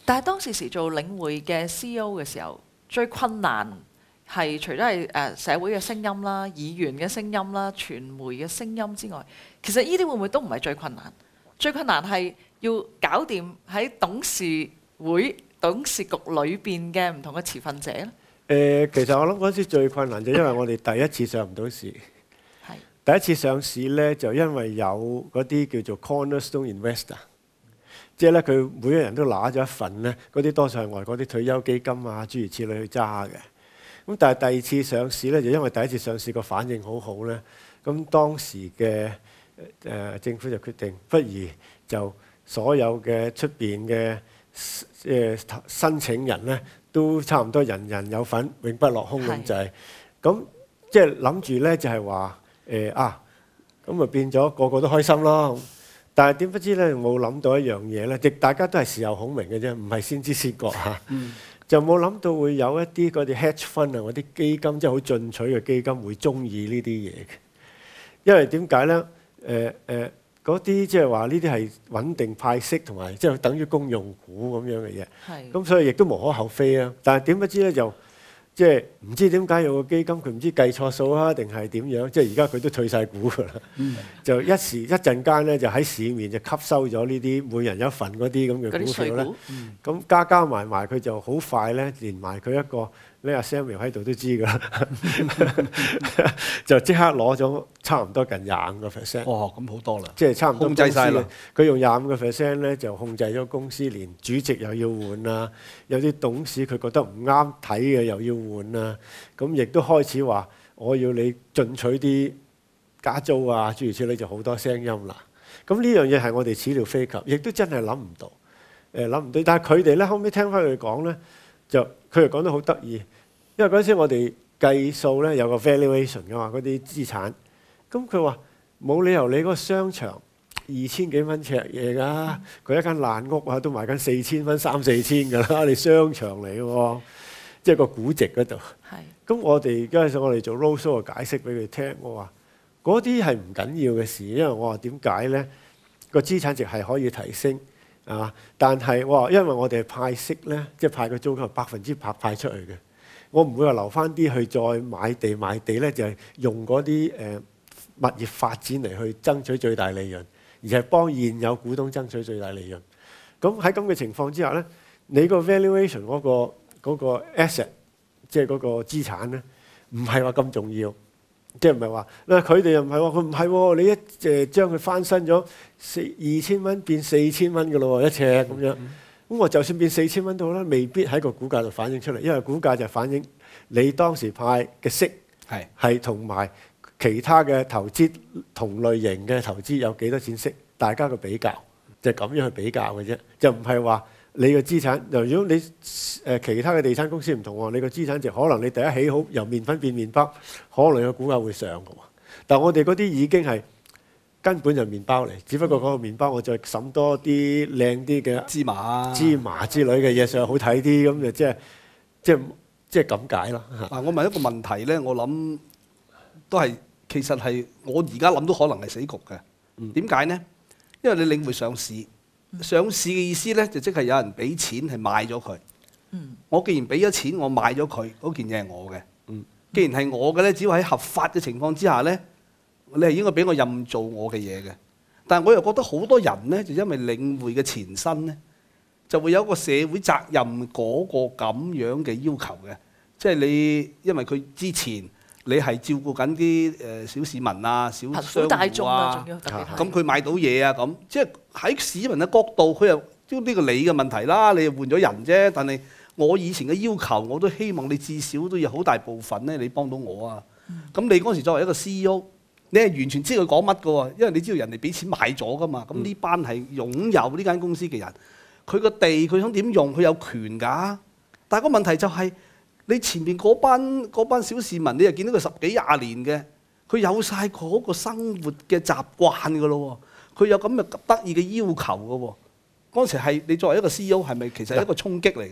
但係當時做領匯嘅 CEO 嘅時候，最困難係除咗係社會嘅聲音啦、議員嘅聲音啦、傳媒嘅聲音之外，其實呢啲會唔會都唔係最困難？最困難係要搞掂喺董事會、董事局裏邊嘅唔同嘅持份者咧。 其實我諗嗰陣時最困難就因為我哋第一次上唔到市。 係第一次上市咧，就因為有嗰啲叫做 cornerstone investor，即係咧佢每個人都拿咗一份咧，嗰啲多數係外國啲退休基金啊諸如此類去揸嘅。咁但係第二次上市咧，就因為第一次上市個反應好好咧，咁當時嘅政府就決定，不如就所有嘅出邊嘅申請人咧，都差唔多人人有份，永不落空咁滯。咁即係諗住咧，就係話咁啊變咗個個都開心咯。但係點不知咧，冇諗到一樣嘢咧，亦大家都係事後孔明嘅啫，唔係先知先覺嚇。就冇諗到會有一啲嗰啲 hedge fund 啊，嗰啲基金即係好進取嘅基金會中意呢啲嘢嘅。因為點解咧？嗰啲即係話呢啲係穩定派息同埋即係等於公用股咁樣嘅嘢。咁所以亦都無可厚非啊。但係點不知咧就即係唔知點解有個基金佢唔知計錯數啊定係點樣？即係而家佢都退晒股㗎啦。就一陣間咧就喺市面就吸收咗呢啲每人一份嗰啲咁嘅股票咧。咁加埋佢就好快咧，連埋佢一個呢阿 Samuel 喺度都知㗎啦，就即刻攞咗差唔多近25%。 哦，咁好多啦， 即係差唔多控制晒啦。 佢用25%咧就控制咗公司，連主席又要換啊，有啲董事佢覺得唔啱睇嘅又要換啊，咁亦都開始話我要你進取啲加租啊，諸如此類就好多聲音啦。咁呢樣嘢係我哋始料非及，亦都真係諗唔到，諗唔到。但係佢哋咧後尾聽翻佢講咧，就佢哋講得好得意，因為嗰陣時我哋計數咧有個 valuation 嘅嘛，嗰啲資產。咁佢話冇理由你嗰個商場2000幾蚊尺嘢㗎，佢一間爛屋啊都賣緊4000蚊、3-4千㗎啦，你商場嚟喎，即係個估值嗰度。咁我哋嗰陣時我哋做 roadshow 嘅解釋俾佢聽，我話嗰啲係唔緊要嘅事，因為我話點解咧？個資產值係可以提升啊，但係我話因為我哋派息咧，即係派個租金100%派出去嘅，我唔會話留翻啲去再買地賣地咧，就係用嗰啲物業發展嚟去爭取最大利潤，而係幫現有股東爭取最大利潤。咁喺咁嘅情況之下咧，你個 valuation 嗰個 asset， 即係嗰個資產咧，唔係話咁重要，即係唔係話嗱佢哋又唔係喎，佢唔係喎，你一將佢翻身咗2000蚊變4000蚊嘅咯喎一尺咁樣。咁我就算變4000蚊都好啦，未必喺個股價度反映出嚟，因為股價就反映你當時派嘅息係同埋其他嘅投資同類型嘅投資有幾多錢息，大家嘅比較就係咁樣去比較嘅啫，就唔係話你嘅資產。如果你其他嘅地產公司唔同喎，你個資產值可能你第一起好由麵粉變麵包，可能個股價會上嘅喎。但我哋嗰啲已經係根本就麵包嚟，只不過嗰個麵包我再揼多啲靚啲嘅芝麻之類嘅嘢上去好睇啲，咁就即係咁解咯。 嗱，我問一個問題咧，我諗都係其實係我而家諗都可能係死局嘅。點解呢？因為你領匯上市，上市嘅意思咧就即係有人俾錢係買咗佢。我既然俾咗錢，我買咗佢，嗰件嘢係我嘅。既然係我嘅咧，只要喺合法嘅情況之下咧，你係應該俾我任做我嘅嘢嘅。但係我又覺得好多人咧，就因為領匯嘅前身咧，就會有一個社會責任嗰個咁樣嘅要求嘅。即係你因為佢之前你係照顧緊啲小市民啊、小商戶啊，咁佢買到嘢啊咁，即係喺市民嘅角度，佢又都呢個你嘅問題啦，你又換咗人啫。但係我以前嘅要求，我都希望你至少都有好大部分咧，你幫到我啊。咁你嗰時作為一個 CEO， 你係完全知佢講乜㗎喎，因為你知道人哋俾錢買咗㗎嘛。咁呢班係擁有呢間公司嘅人，佢個地佢想點用，佢有權㗎。但係個問題就係，你前面嗰班小市民，你又見到佢10幾20年嘅，佢有晒嗰個生活嘅習慣㗎咯喎，佢有咁嘅得意嘅要求㗎喎。嗰時係你作為一個 CEO， 係咪其實係一個衝擊嚟嘅咧？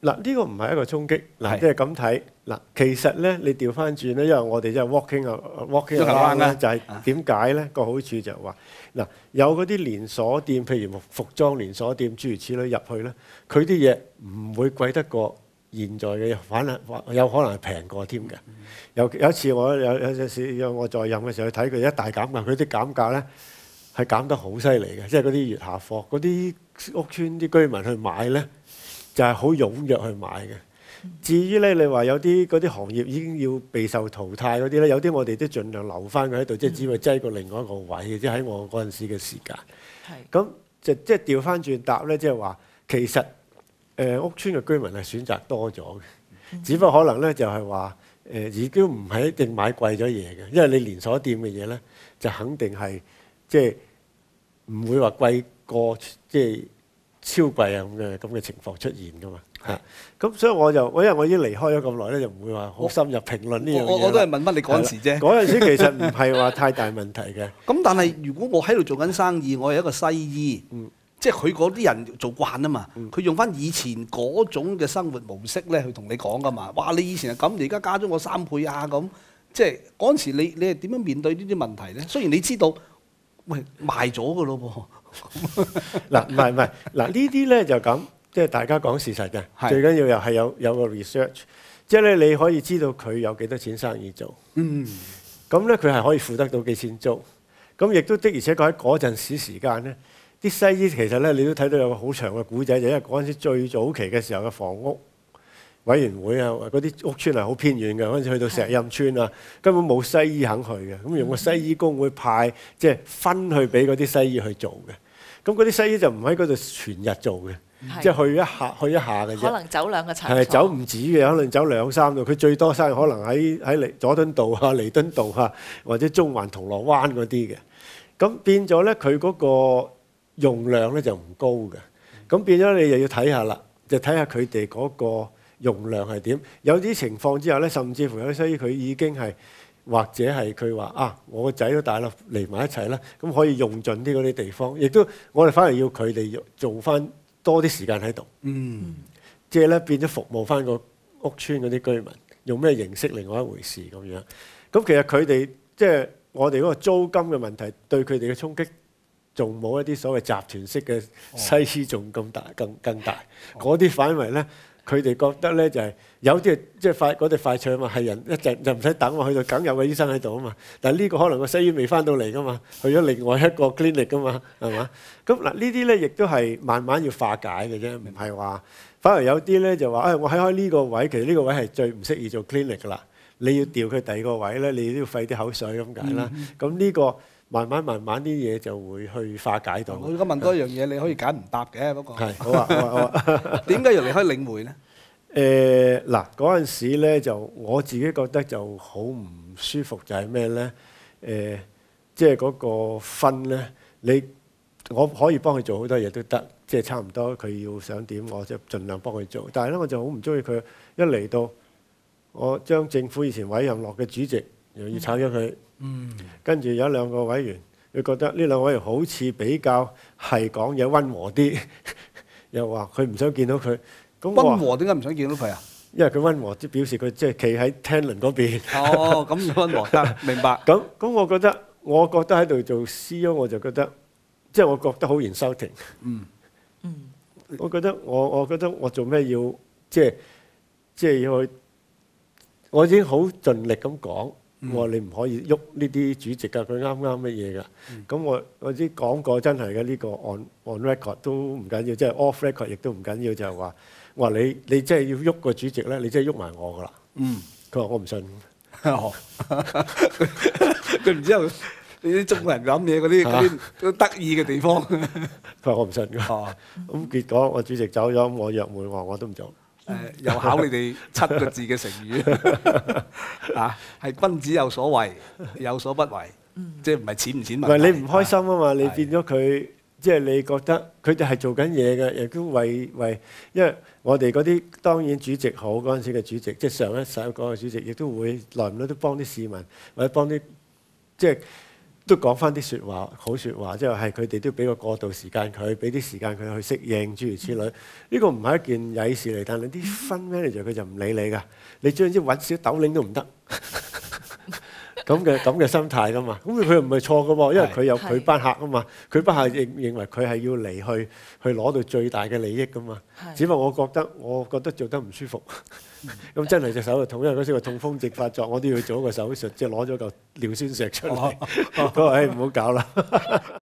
嗱，呢個唔係一個衝擊，嗱， 係即係咁睇。嗱，其實咧，你調翻轉咧，因為我哋即係 walking around 咧，就係點解咧？個好處就係話，嗱，有嗰啲連鎖店，譬如服裝連鎖店諸如此類入去咧，佢啲嘢唔會貴得過現在嘅，反而有可能係平過添嘅。有一次我有陣時我在任嘅時候去睇佢一大減價，佢啲減價咧係減得好犀利嘅，即係嗰啲月下貨，嗰啲屋村啲居民去買咧。就係好踴躍去買嘅。至於咧，你話有啲嗰啲行業已經要備受淘汰嗰啲咧，有啲我哋都盡量留翻佢喺度，即係只會擠過另外一個位嘅，即係喺我嗰陣時嘅時間。咁就即係調翻轉答咧，即係話其實屋村嘅居民係選擇多咗嘅，只不過可能咧就係話已經唔係一定買貴咗嘢嘅，因為你連鎖店嘅嘢咧就肯定係即係唔會話貴過即係。超貴啊咁嘅情況出現㗎嘛嚇，咁所以因為我已經離開咗咁耐咧，就唔會話好深入評論呢樣嘢。 我都係問翻你嗰陣時啫。 嗰陣時其實唔係話太大問題嘅。 咁但係如果我喺度做緊生意，我係一個西醫，即係佢嗰啲人做慣啊嘛，佢用翻以前嗰種嘅生活模式咧去同你講㗎嘛。哇！你以前係咁，你而家加咗我3倍啊咁，即係嗰陣時你係點樣面對呢啲問題咧？雖然你知道，喂賣咗㗎咯噃。 嗱唔係，嗱呢啲咧就咁，即係大家講事實嘅，最緊要又係有個 research，即係咧你可以知道佢有幾多錢生意做，咁咧佢係可以付得到幾錢租，咁亦都的而且確喺嗰陣時間咧，啲西醫其實咧你都睇到有個好長嘅古仔，就因為嗰陣時最早期嘅時候嘅房屋委員會啊，嗰啲屋村係好偏遠嘅，嗰陣時去到石蔭村啊，根本冇西醫肯去嘅，咁用個西醫工會派即係分去俾嗰啲西醫去做嘅。咁嗰啲西醫就唔喺嗰度全日做嘅，即係去一下嘅啫。 可能走2個診所。 係走唔止嘅，可能走2、3度。佢最多生意可能喺佐敦道啊、彌敦道啊，或者中環、銅鑼灣嗰啲嘅。咁變咗咧，佢嗰個用量咧就唔高嘅。咁變咗你又要睇下啦，就睇下佢哋嗰個用量係點。有啲情況之下咧，甚至乎有啲西醫佢已經係。或者係佢話啊，我個仔都大啦，嚟埋一齊啦，咁可以用盡啲嗰啲地方，亦都我哋反而要佢哋做翻多啲時間喺度，即係咧變咗服務翻個屋村嗰啲居民，用咩形式另外一回事咁樣。咁其實佢哋即係我哋嗰個租金嘅問題，對佢哋嘅衝擊仲冇一啲所謂集團式嘅西醫仲咁大更大，嗰啲反為咧。佢哋覺得咧就係有啲即係嗰隻快脆啊嘛，係人一陣就唔使等喎，去到梗有個醫生喺度啊嘛。但係呢個可能個西醫未翻到嚟噶嘛，去咗另外一個 clinic 噶嘛，係嘛？咁嗱呢啲咧亦都係慢慢要化解嘅啫，唔係話反而有啲咧就話我喺開呢個位，其實呢個位係最唔適宜做 clinic 噶啦。你要調佢第二個位咧，你都要費啲口水咁解啦。咁呢個慢慢啲嘢就會去化解到。 我而家問多一樣嘢，你可以揀唔答嘅，不過係好啊。點解要離開領匯咧？ 嗱嗰陣時咧就我自己覺得就好唔舒服，就係咩咧？即係嗰個分咧，我可以幫佢做好多嘢都得，即係差唔多佢要想點，我就盡量幫佢做。但係咧，我就好唔中意佢一嚟到，我將政府以前委任落嘅主席又要炒咗佢，跟住有2個委員，佢覺得呢2個委員好似比較係講嘢溫和啲，又話佢唔想見到佢。 溫和點解唔想見到佢啊？ 因為佢溫和，即表示佢即係企喺 Tanlin 嗰邊。 哦，咁溫和得，明白。 咁我覺得喺度做 CEO，我就覺得，即係我覺得好insulting。我覺得我做咩要即係要去？我已經好盡力咁講，我話你唔可以喐呢啲主席㗎，佢啱乜嘢㗎。咁我知講過真係嘅呢個 on record 都唔緊要，即係 off record 亦都唔緊要，就係話。我話你真係要喐個主席咧，你真係喐埋我噶啦。佢話我唔信。佢唔知道你啲中國人諗嘢嗰啲都得意嘅地方。佢話我唔信㗎。咁結果我主席走咗，我約會我都唔做。 又考你哋7個字嘅成語啊，係君子有所為，有所不為，即係唔係錢唔錢問題。 唔係你唔開心啊嘛，你變咗佢。即係你覺得佢哋係做緊嘢嘅，亦都為，因為我哋嗰啲當然主席好嗰陣時嘅主席，即係上一世嗰個主席，亦都會耐唔耐都幫啲市民，或者幫啲即係都講翻啲説話，好説話，即係佢哋都俾個過渡時間佢，俾啲時間佢去適應，諸如此類。呢個唔係一件曳事嚟，但係啲 fund manager 佢就唔理你㗎，你將之揾少豆領都唔得。咁嘅心態㗎嘛，咁佢又唔係錯㗎喎，因為佢有佢班客啊嘛，佢班客認為佢係要嚟去攞到最大嘅利益㗎嘛。只不過我覺得做得唔舒服，咁真係隻手就痛，因為嗰時個痛風症發作，我都要做一個手術，即係攞咗嚿尿酸石出嚟。佢話：唔好搞啦。